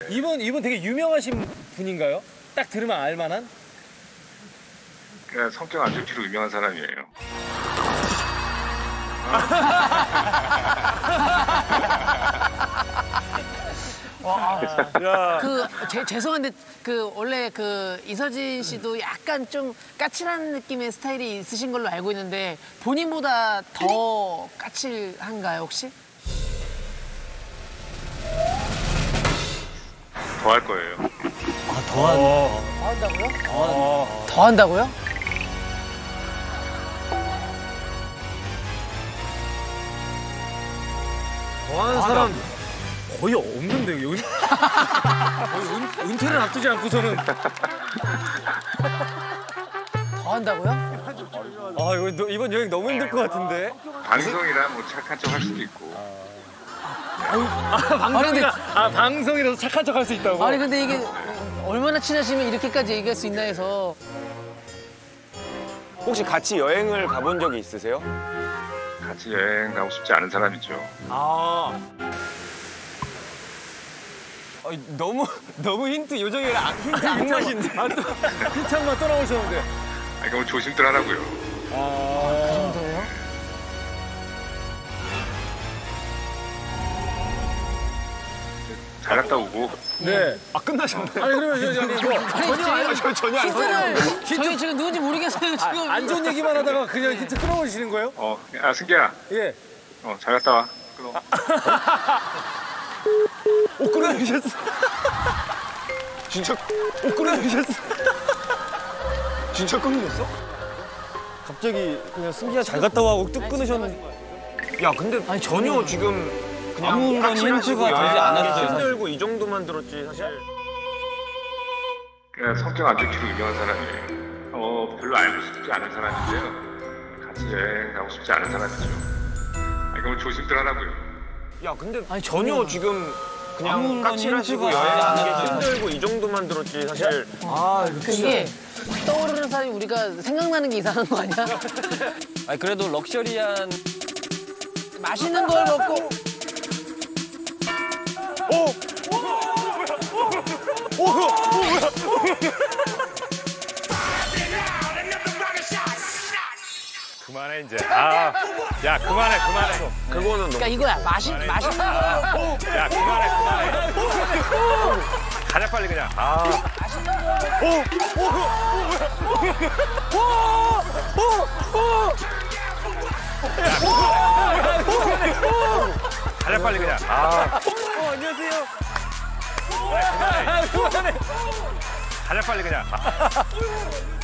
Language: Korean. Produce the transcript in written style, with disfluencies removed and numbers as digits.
이분 되게 유명하신 분인가요? 딱 들으면 알만한? 그냥 성격 안 좋기로 유명한 사람이에요. 죄송한데 원래 이서진 씨도 약간 좀 까칠한 느낌의 스타일이 있으신 걸로 알고 있는데 본인보다 더 까칠한가요 혹시? 더 할 거예요. 더 한다고요? 더 한다고요? 좋아하는 사람 거의 없는데 여기 거의 은퇴를 앞두지 않고서는 더 한다고요? 아 이번 여행 너무 힘들 것 같은데. 방송이라 뭐 착한 척 할 수도 있고. 방송이라서 착한 척 할 수 있다고. 아니 근데 이게 얼마나 친하시면 이렇게까지 얘기할 수 있나 해서. 혹시 같이 여행을 가본 적이 있으세요? 같이 여행 가고 싶지 않은 사람이죠. 너무 힌트 요정이랑 힌트 안 맛인데. 힌트 한 번 또 나오셨는데. 그러니까 뭐 조심들 하라고요. 그 정도예요? 잘 갔다 오고. 네. 끝나셨네. 아니 그러면 전혀 안 저희 지금 누군지 모르겠어요 지금. 안 좋은 얘기만 하다가 그냥 힌트 끊어버리시는 거예요? 승기야. 예. 잘 갔다 와. 끊어. 끊어주셨어. 진짜 끊어주셨어. 진짜 끊으셨어? 갑자기 그냥 승기야 잘 갔다 와 하고 뚝 끊으셨는데. 야 근데 아니, 전혀 지금 그냥 아무런 힌트가 되지 않았어요. 힘들고 이 정도만 들었지 사실. 그냥 성격 안 좋기로 유명한 사람이에요. 별로 알고 싶지 않은 사람인데요. 같이 여행 가고 싶지 않은 사람이죠. 그러니까 뭐 조심들 하라고요. 야 근데 아니, 전혀 지금 그냥 아무런 까칠하시고 힌트가 여행 안 안 왔어요. 힘들고 이 정도만 들었지 사실. 이게 떠오르는 사람이 우리가 생각나는 게 이상한 거 아니야? 아니 그래도 럭셔리한 맛있는 걸 먹고. 그만해 이제. 야 그만해. 그거는 너무. 그러니까 이거야 맛있는 거. 야 그만해. 가자 빨리 그냥. 가자 빨리 그냥. 안녕하세요. 그만해. 가자 빨리 그냥.